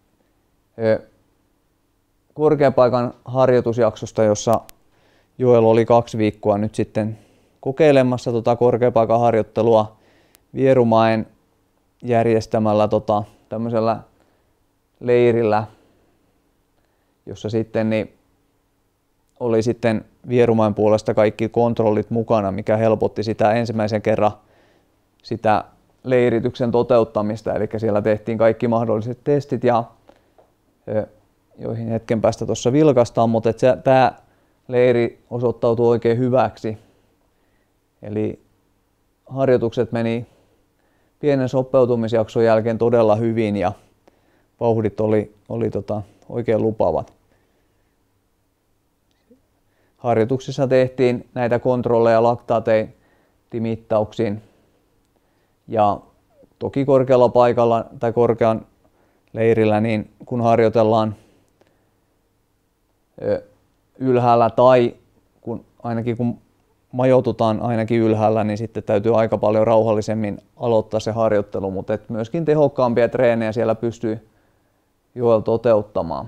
korkean paikan harjoitusjaksosta, jossa Joel oli 2 viikkoa nyt sitten kokeilemassa korkean paikan harjoittelua Vierumäen järjestämällä tämmöisellä leirillä, jossa sitten oli sitten Vierumäen puolesta kaikki kontrollit mukana, mikä helpotti sitä ensimmäisen kerran sitä leirityksen toteuttamista. Eli siellä tehtiin kaikki mahdolliset testit, joihin hetken päästä tuossa vilkaistaan, mutta tämä leiri osoittautui oikein hyväksi. Eli harjoitukset meni pienen sopeutumisjakson jälkeen todella hyvin ja vauhdit oli oikein lupavat. Harjoituksissa tehtiin näitä kontrolleja laktaatimittauksiin ja toki korkealla paikalla tai korkean leirillä, niin kun harjoitellaan ylhäällä tai ainakin kun majoitutaan ainakin ylhäällä, niin sitten täytyy aika paljon rauhallisemmin aloittaa se harjoittelu, mutta myöskin tehokkaampia treenejä siellä pystyy Joel toteuttamaan.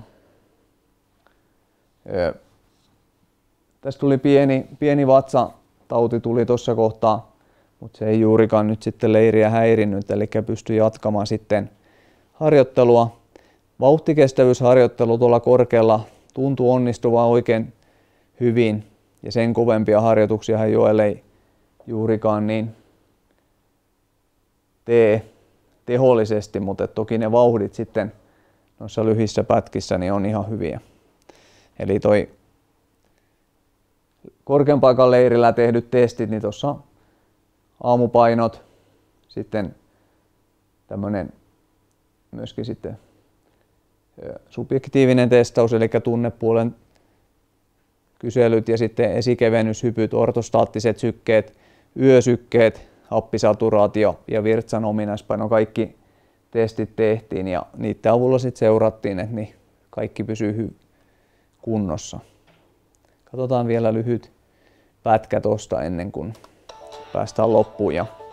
Tässä tuli pieni vatsatauti tuli tuossa kohtaa, mutta se ei juurikaan nyt sitten leiriä häirinnyt, eli pystyi jatkamaan sitten harjoittelua. Vauhtikestävyysharjoittelu tuolla korkealla tuntuu onnistuvan oikein hyvin ja sen kovempia harjoituksia Joel ei juurikaan niin tee tehollisesti, mutta toki ne vauhdit sitten noissa lyhissä pätkissä niin on ihan hyviä. Eli toi korkean paikan leirillä tehdyt testit, niin tuossa aamupainot, sitten tämmöinen myöskin sitten subjektiivinen testaus, eli tunnepuolen kyselyt ja sitten esikevennyshypyt, ortostaattiset sykkeet, yösykkeet, happisaturaatio ja virtsan ominaispaino, kaikki testit tehtiin ja niiden avulla sitten seurattiin, että kaikki pysyy kunnossa. Katsotaan vielä lyhyt pätkä tosta ennen kuin päästään loppuun.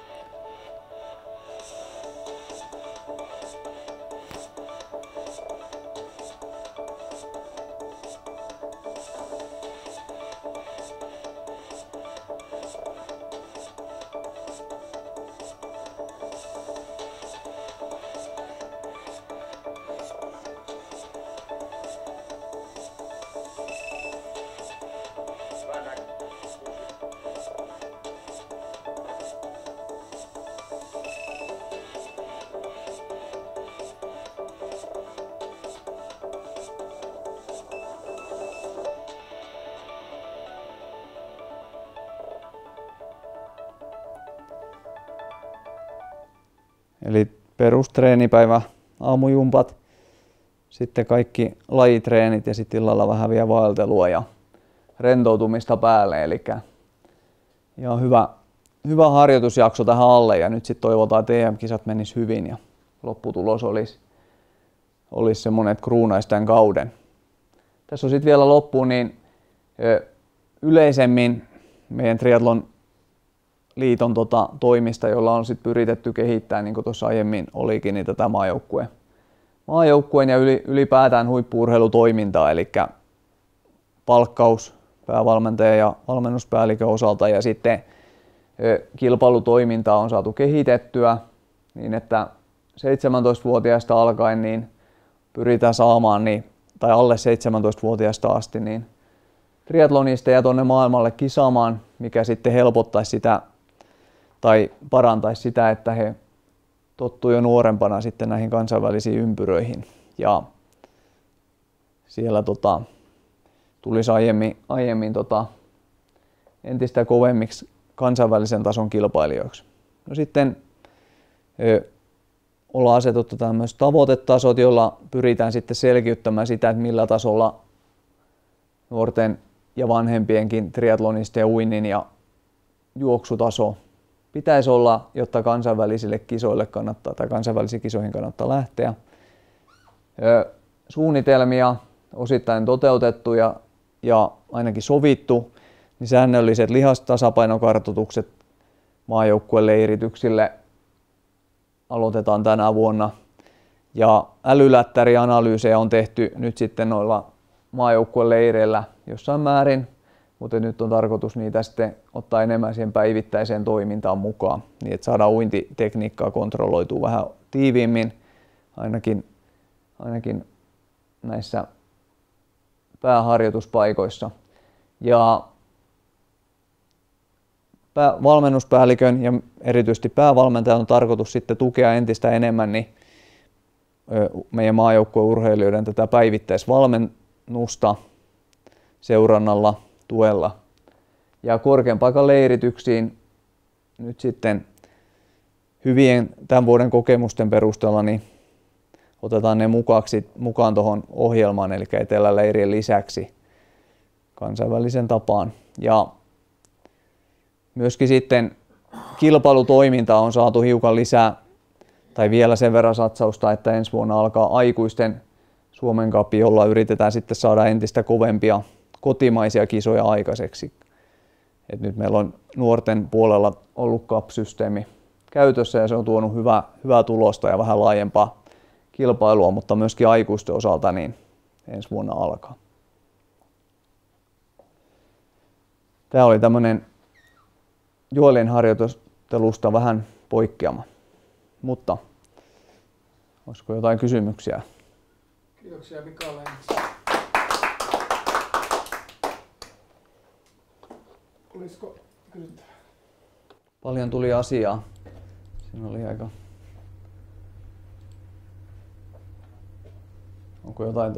Eli perustreenipäivä, aamujumpat, sitten kaikki lajitreenit ja sitten illalla vähän vielä vaeltelua ja rentoutumista päälle. Eli ihan hyvä harjoitusjakso tähän alle ja nyt sitten toivotaan, että EM-kisat menis hyvin ja lopputulos olisi semmoinen, että kruunaisi tämän kauden. Tässä on sitten vielä loppuun niin yleisemmin meidän triathlon liiton toimista, jolla on sitten yritetty kehittää, niin kuin tuossa aiemmin olikin, niin tätä maajoukkueen ja ylipäätään huippu-urheilutoimintaa, eli palkkaus, päävalmentajan ja valmennuspäällikön osalta, ja sitten kilpailutoimintaa on saatu kehitettyä niin, että 17-vuotiaasta alkaen niin pyritään saamaan, tai alle 17-vuotiaasta asti, niin triatlonisteja tuonne maailmalle kisaamaan, mikä sitten helpottaisi sitä tai parantaisi sitä, että he tottuu jo nuorempana sitten näihin kansainvälisiin ympyröihin. Ja siellä tulisi aiemmin entistä kovemmiksi kansainvälisen tason kilpailijoiksi. No sitten ollaan asetettu tämmöiset tavoitetasot, joilla pyritään sitten selkiyttämään sitä, että millä tasolla nuorten ja vanhempienkin triathlonistien uinnin ja juoksutaso pitäisi olla, jotta kansainvälisille kisoille kannattaa tai kansainvälisiin kisoihin kannattaa lähteä. Suunnitelmia osittain toteutettu ja ainakin sovittu, niin säännölliset lihastasapainokartoitukset maajoukkueleirityksille aloitetaan tänä vuonna. Ja älylättärianalyysejä on tehty nyt sitten noilla maajoukkueleireillä jossain määrin, mutta nyt on tarkoitus niitä sitten ottaa enemmän siihen päivittäiseen toimintaan mukaan, niin että saadaan uintitekniikkaa kontrolloitua vähän tiiviimmin, ainakin näissä pääharjoituspaikoissa. Ja valmennuspäällikön ja erityisesti päävalmentajan on tarkoitus sitten tukea entistä enemmän niin meidän maajoukkueurheilijoiden tätä päivittäisvalmennusta seurannalla, tuella. Ja korkean paikan leirityksiin nyt sitten hyvien tämän vuoden kokemusten perusteella niin otetaan ne mukaan tuohon ohjelmaan, eli eteläleirien lisäksi kansainvälisen tapaan. Ja myöskin sitten kilpailutoimintaa on saatu hiukan lisää tai vielä sen verran satsausta, että ensi vuonna alkaa aikuisten Suomen Cup, jolla yritetään sitten saada entistä kovempia kotimaisia kisoja aikaiseksi. Et nyt meillä on nuorten puolella ollut CUP-systeemi käytössä ja se on tuonut hyvää tulosta ja vähän laajempaa kilpailua, mutta myöskin aikuisten osalta niin ensi vuonna alkaa. Tämä oli tämmöinen Joelin harjoittelusta vähän poikkeama, mutta olisiko jotain kysymyksiä? Kiitoksia Mikalle. Olisiko kysyntää? Paljon tuli asiaa. Siinä oli aika... Onko jotain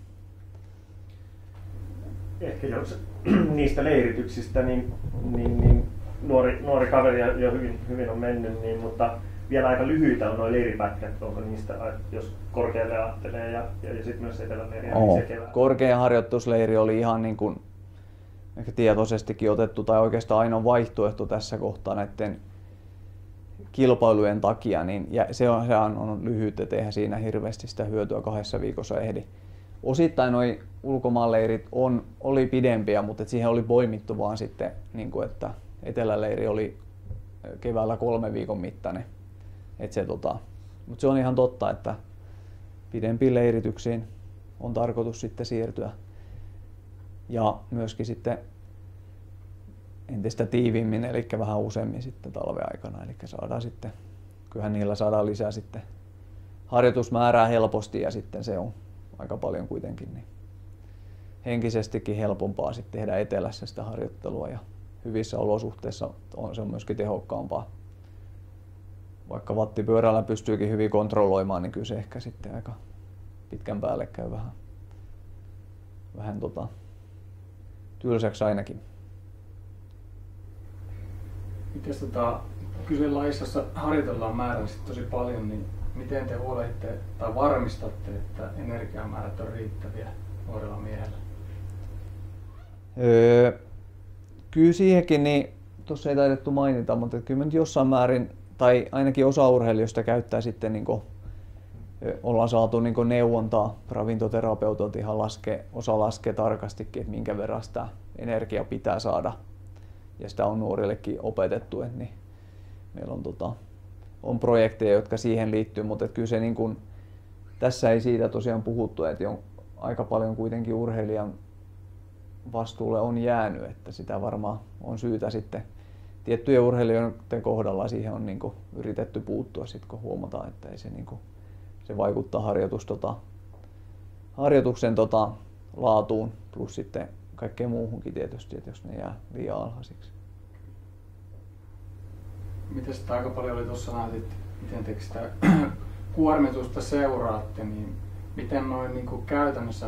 Ehkä jos niistä leirityksistä, niin nuori kaveri jo hyvin on mennyt, niin, mutta vielä aika lyhyitä on nuo leiripätkät. Onko niistä, jos korkealle ajattelee ja sitten myös eteläleiriä keväällä? Korkean harjoitusleiri oli ihan niin kuin ehkä tietoisestikin otettu tai oikeastaan ainoa vaihtoehto tässä kohtaa näiden kilpailujen takia, niin sehän on lyhyt, et eihän siinä hirveästi sitä hyötyä 2 viikossa ehdi. Osittain nuo ulkomaanleirit oli pidempiä, mutta siihen oli poimittu vaan sitten, niin kuin, että eteläleiri oli keväällä 3 viikon mittainen. Mutta se on ihan totta, että pidempiin leirityksiin on tarkoitus sitten siirtyä. Ja myöskin sitten entistä tiiviimmin, eli vähän useammin sitten talven aikana. Eli saadaan sitten, kyllähän niillä saadaan lisää sitten harjoitusmäärää helposti ja sitten se on aika paljon kuitenkin niin henkisestikin helpompaa sitten tehdä etelässä sitä harjoittelua ja hyvissä olosuhteissa se on myöskin tehokkaampaa. Vaikka wattipyörällä pystyykin hyvin kontrolloimaan, niin kyllä se ehkä sitten aika pitkän päälle käy vähän tylsäksi ainakin. Mites kyseisen lajissa harjoitellaan määrällisesti tosi paljon, niin miten te huolehditte tai varmistatte, että energiamäärät on riittäviä nuorella miehellä? Kyllä siihenkin, niin tuossa ei taidettu mainita, mutta kyllä nyt jossain määrin, tai ainakin osa urheilijoista käyttää sitten, niin kuin, ollaan saatu niin kuin neuvontaa ravintoterapeutilta, ihan osa laskee tarkastikin, että minkä verran sitä energiaa pitää saada. Ja sitä on nuorillekin opetettu, että niin meillä on projekteja, jotka siihen liittyy, mutta kyllä se niin kuin, tässä ei siitä tosiaan puhuttu, että on aika paljon kuitenkin urheilijan vastuulle on jäänyt, että sitä varmaan on syytä sitten tiettyjen urheilijoiden kohdalla siihen on niin kuin yritetty puuttua sit, kun huomataan, että ei se, niin kuin, se vaikuttaa harjoituksen laatuun plus sitten kaikkeen muuhunkin tietysti, että jos ne jää liian alhaisiksi. Miten sitä aika paljon oli tuossa näytit, miten te sitä kuormitusta seuraatte, niin miten noin niin kuin käytännössä,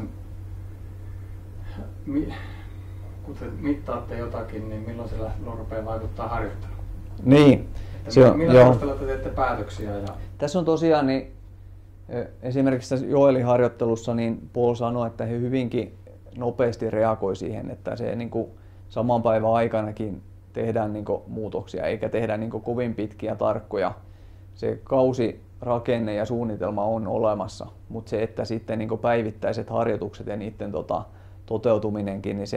kun te mittaatte jotakin, niin milloin se rupeaa vaikuttaa harjoitteluun? Niin. Millä perusteella te teette päätöksiä? Tässä on tosiaan niin, esimerkiksi tässä Joelin harjoittelussa niin Paul sanoi, että he hyvinkin nopeasti reagoi siihen, että se niin kuin saman päivän aikanakin tehdään niin kuin muutoksia eikä tehdä niin kuin kovin pitkiä tarkkoja. Se kausirakenne ja suunnitelma on olemassa, mutta se, että sitten niin kuin päivittäiset harjoitukset ja niiden toteutuminenkin, niin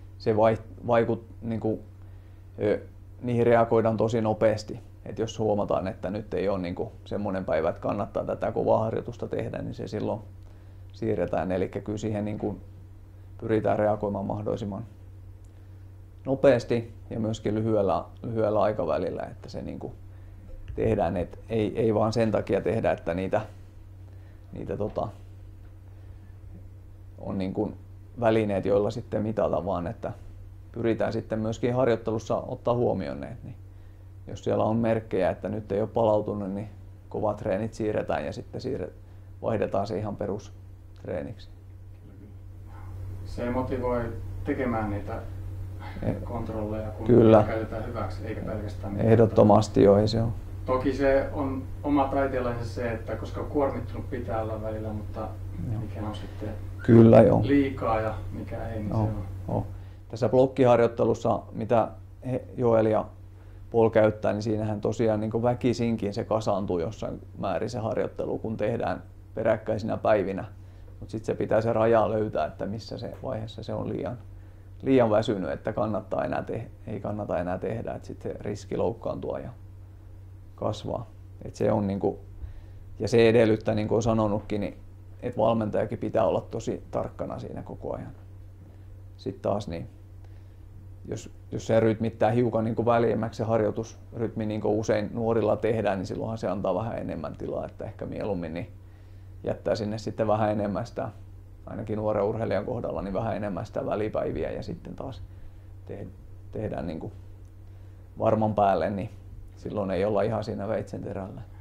niin kuin, niihin reagoidaan tosi nopeasti. Et jos huomataan, että nyt ei ole niin kuin semmoinen päivä, että kannattaa tätä kovaa harjoitusta tehdä, niin se silloin siirretään. Eli kyllä siihen niin kuin pyritään reagoimaan mahdollisimman nopeasti ja myöskin lyhyellä aikavälillä, että se niin kuin tehdään, et ei vaan sen takia tehdä, että niitä on niin kuin välineet, joilla sitten mitata, vaan että pyritään sitten myöskin harjoittelussa ottaa huomioon ne. Niin jos siellä on merkkejä, että nyt ei ole palautunut, niin kovat treenit siirretään ja sitten vaihdetaan se ihan perustreeniksi. Se motivoi tekemään niitä kontrolleja, kun kyllä käytetään hyväksi, eikä pelkästään ehdottomasti joo, ei se ole. Toki se on oma taiteellansa se, että koska kuormittunut pitää olla välillä, mutta mikä on sitten kyllä, joo. liikaa ja mikä ei, niin se on. Tässä blokkiharjoittelussa, mitä Joel ja Paul käyttää, niin siinähän tosiaan niin kuin väkisinkin se kasaantuu jossain määrin se harjoittelu, kun tehdään peräkkäisinä päivinä. Mutta sitten se pitää se raja löytää, että missä se vaiheessa se on liian väsynyt, että ei kannata enää tehdä, että sitten se riski loukkaantua ja kasvaa. Et se on niinku, ja se edellyttää, niin kuin olen sanonutkin, niin, että valmentajakin pitää olla tosi tarkkana siinä koko ajan. Sitten taas niin, jos se rytmittää hiukan niin kuin väljemmäksi se harjoitusrytmi, niin kuin usein nuorilla tehdään, niin silloinhan se antaa vähän enemmän tilaa, että ehkä mieluummin niin jättää sinne sitten vähän enemmän sitä, ainakin nuoren urheilijan kohdalla, niin vähän enemmän sitä välipäiviä ja sitten taas tehdään niin kuin varman päälle, niin silloin ei olla ihan siinä veitsenterällä.